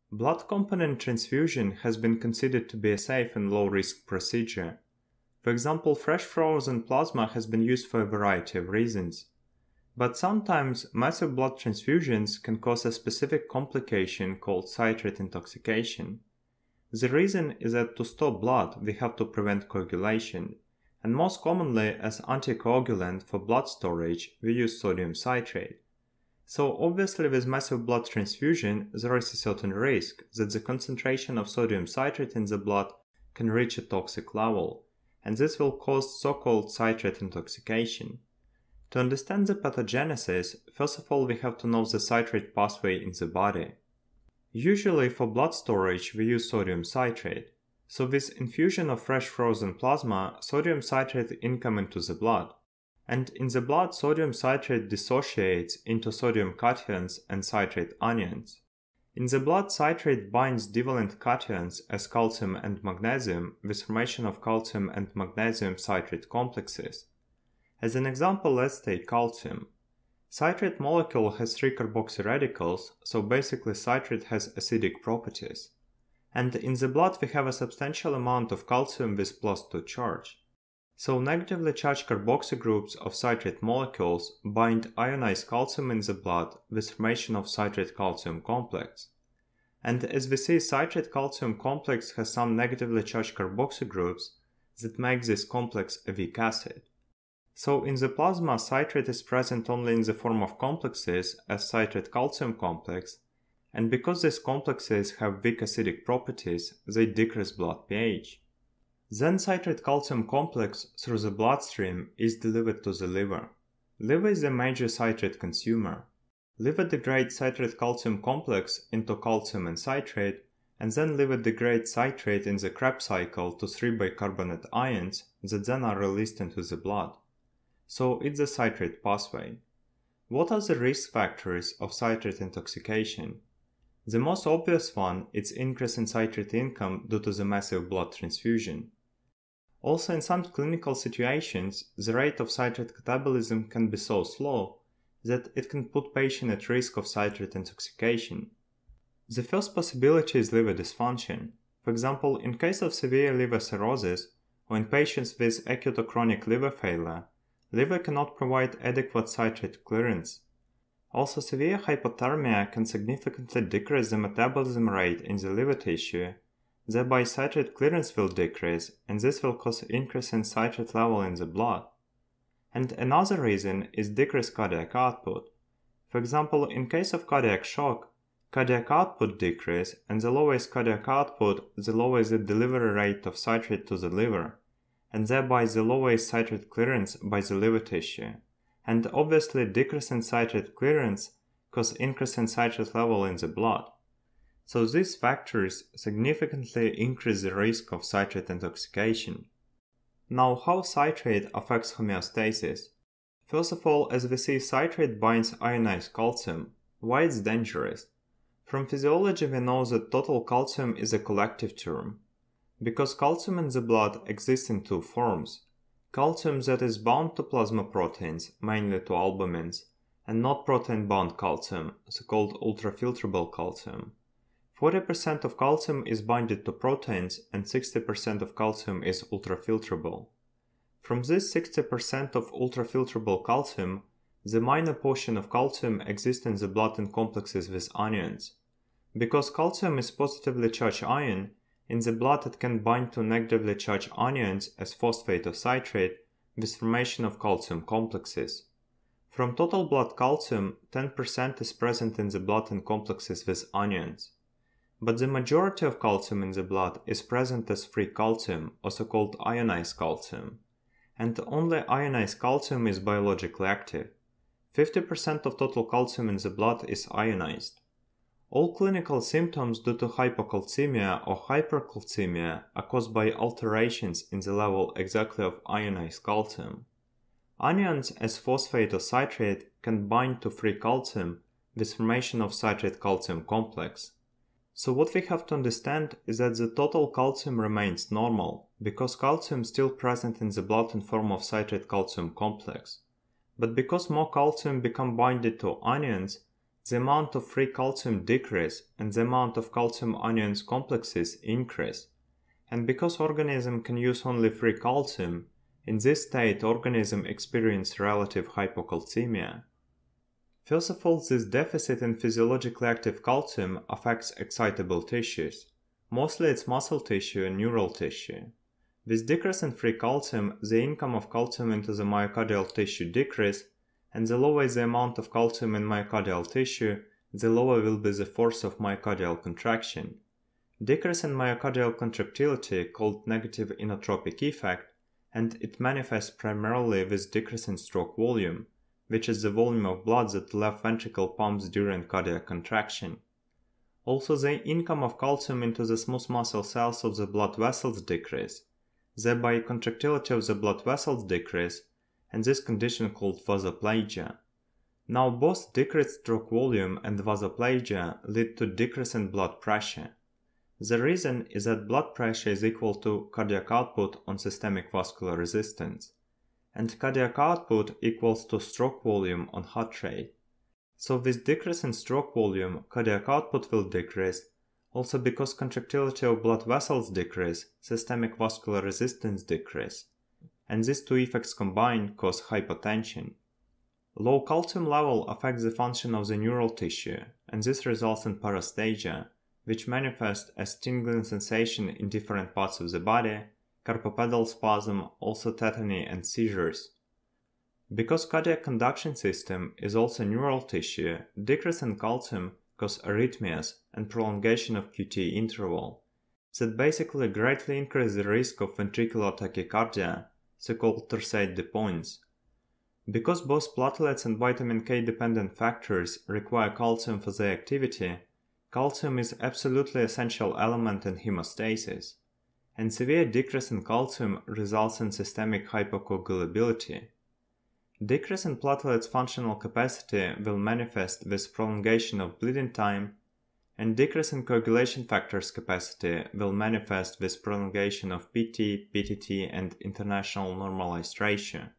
Blood component transfusion has been considered to be a safe and low-risk procedure. For example, fresh frozen plasma has been used for a variety of reasons. But sometimes massive blood transfusions can cause a specific complication called citrate intoxication. The reason is that to stop blood, we have to prevent coagulation, and most commonly as anticoagulant for blood storage, we use sodium citrate. So obviously with massive blood transfusion, there is a certain risk that the concentration of sodium citrate in the blood can reach a toxic level, and this will cause so-called citrate intoxication. To understand the pathogenesis, first of all we have to know the citrate pathway in the body. Usually for blood storage we use sodium citrate, so with infusion of fresh frozen plasma, sodium citrate income into the blood. And in the blood, sodium citrate dissociates into sodium cations and citrate anions. In the blood, citrate binds divalent cations as calcium and magnesium with formation of calcium and magnesium citrate complexes. As an example, let's take calcium. Citrate molecule has 3 carboxy radicals, so basically citrate has acidic properties. And in the blood we have a substantial amount of calcium with +2 charge. So negatively charged carboxy groups of citrate molecules bind ionized calcium in the blood with formation of citrate calcium complex. And as we see, citrate calcium complex has some negatively charged carboxy groups that make this complex a weak acid. So in the plasma, citrate is present only in the form of complexes as citrate calcium complex, and because these complexes have weak acidic properties, they decrease blood pH. Then citrate calcium complex through the bloodstream is delivered to the liver. Liver is a major citrate consumer. Liver degrades citrate calcium complex into calcium and citrate, and then liver degrades citrate in the Krebs cycle to 3 bicarbonate ions that then are released into the blood. So it's the citrate pathway. What are the risk factors of citrate intoxication? The most obvious one is increase in citrate income due to the massive blood transfusion. Also, in some clinical situations, the rate of citrate catabolism can be so slow that it can put patient at risk of citrate intoxication. The first possibility is liver dysfunction. For example, in case of severe liver cirrhosis or in patients with acute or chronic liver failure, liver cannot provide adequate citrate clearance. Also, severe hypothermia can significantly decrease the metabolism rate in the liver tissue, thereby citrate clearance will decrease, and this will cause increase in citrate level in the blood. And another reason is decreased cardiac output. For example, in case of cardiac shock, cardiac output decrease, and the lower is cardiac output, the lower is the delivery rate of citrate to the liver, and thereby the lower is citrate clearance by the liver tissue. And obviously decrease in citrate clearance cause increase in citrate level in the blood. So these factors significantly increase the risk of citrate intoxication. Now, how citrate affects homeostasis? First of all, as we see, citrate binds ionized calcium. Why it's dangerous? From physiology we know that total calcium is a collective term. Because calcium in the blood exists in 2 forms. Calcium that is bound to plasma proteins, mainly to albumins, and not protein-bound calcium, so-called ultrafiltrable calcium. 40% of calcium is binded to proteins and 60% of calcium is ultrafiltrable. From this 60% of ultrafiltrable calcium, the minor portion of calcium exists in the blood in complexes with anions. Because calcium is positively charged ion, in the blood it can bind to negatively charged anions as phosphate or citrate with formation of calcium complexes. From total blood calcium, 10% is present in the blood in complexes with anions. But the majority of calcium in the blood is present as free calcium, or so-called ionized calcium. And only ionized calcium is biologically active. 50% of total calcium in the blood is ionized. All clinical symptoms due to hypocalcemia or hypercalcemia are caused by alterations in the level exactly of ionized calcium. Anions as phosphate or citrate can bind to free calcium with formation of citrate calcium complex. So what we have to understand is that the total calcium remains normal, because calcium is still present in the blood in form of citrate calcium complex. But because more calcium become binded to anions, the amount of free calcium decrease and the amount of calcium anions complexes increase. And because organism can use only free calcium, in this state organism experience relative hypocalcemia. First of all, this deficit in physiologically active calcium affects excitable tissues. Mostly it's muscle tissue and neural tissue. With decrease in free calcium, the income of calcium into the myocardial tissue decrease, and the lower the amount of calcium in myocardial tissue, the lower will be the force of myocardial contraction. Decrease in myocardial contractility called negative inotropic effect, and it manifests primarily with decrease in stroke volume, which is the volume of blood that the left ventricle pumps during cardiac contraction. Also, the income of calcium into the smooth muscle cells of the blood vessels decrease, thereby contractility of the blood vessels decrease, and this condition called vasoplegia. Now both decreased stroke volume and vasoplegia lead to decrease in blood pressure. The reason is that blood pressure is equal to cardiac output on systemic vascular resistance, and cardiac output equals to stroke volume on heart rate. So with decrease in stroke volume, cardiac output will decrease. Also because contractility of blood vessels decrease, systemic vascular resistance decrease. And these two effects combined cause hypotension. Low calcium level affects the function of the neural tissue, and this results in paresthesia, which manifests as tingling sensation in different parts of the body, carpopedal spasm, also tetany and seizures. Because cardiac conduction system is also neural tissue, decrease in calcium cause arrhythmias and prolongation of QT interval that basically greatly increase the risk of ventricular tachycardia, so-called torsade de points. Because both platelets and vitamin K dependent factors require calcium for their activity, calcium is absolutely essential element in hemostasis, and severe decrease in calcium results in systemic hypocoagulability. Decrease in platelets' functional capacity will manifest with prolongation of bleeding time, and decrease in coagulation factors capacity will manifest with prolongation of PT, PTT, and international normalized ratio.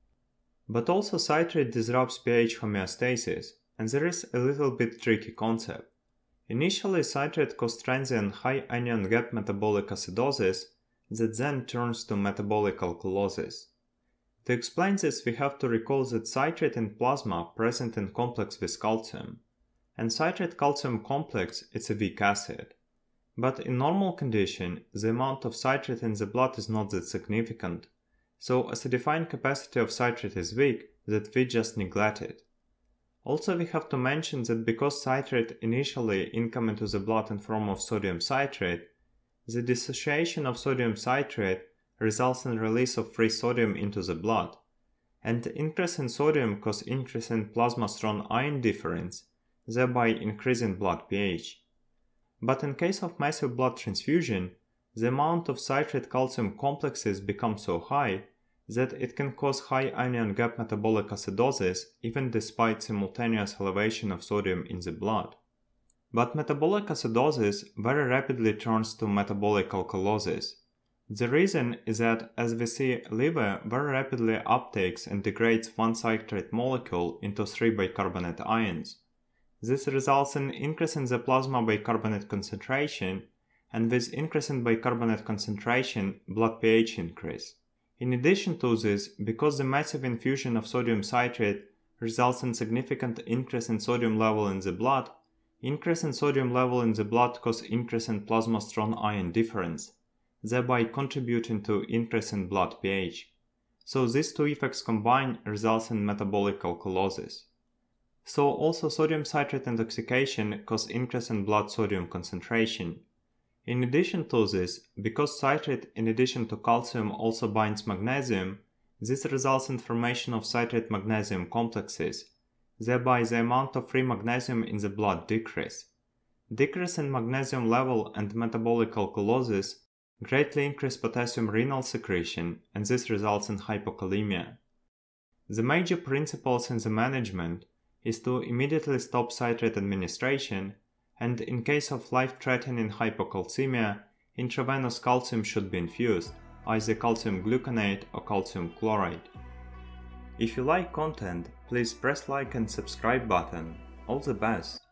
But also citrate disrupts pH homeostasis, and there is a little bit tricky concept. Initially, citrate causes transient high anion gap metabolic acidosis that then turns to metabolic alkalosis. To explain this, we have to recall that citrate in plasma present in complex with calcium, and citrate calcium complex is a weak acid. But in normal condition, the amount of citrate in the blood is not that significant, so acidifying capacity of citrate is weak that we just neglect it. Also, we have to mention that because citrate initially income into the blood in form of sodium citrate, the dissociation of sodium citrate results in release of free sodium into the blood, and increase in sodium causes increase in plasma strong ion difference, thereby increasing blood pH. But in case of massive blood transfusion, the amount of citrate calcium complexes becomes so high that it can cause high anion gap metabolic acidosis even despite simultaneous elevation of sodium in the blood. But metabolic acidosis very rapidly turns to metabolic alkalosis. The reason is that, as we see, liver very rapidly uptakes and degrades one citrate molecule into 3 bicarbonate ions. This results in increase in the plasma bicarbonate concentration, and with increase in bicarbonate concentration, blood pH increase. In addition to this, because the massive infusion of sodium citrate results in significant increase in sodium level in the blood, increase in sodium level in the blood causes increase in plasma strong ion difference, thereby contributing to increase in blood pH. So these two effects combined results in metabolic alkalosis. So also sodium citrate intoxication causes increase in blood sodium concentration. In addition to this, because citrate in addition to calcium also binds magnesium, this results in formation of citrate magnesium complexes, thereby the amount of free magnesium in the blood decrease. Decrease in magnesium level and metabolic alkalosis greatly increase potassium renal secretion, and this results in hypokalemia. The major principles in the management is to immediately stop citrate administration, and in case of life-threatening hypocalcemia, intravenous calcium should be infused, either calcium gluconate or calcium chloride. If you like content, please press like and subscribe button. All the best!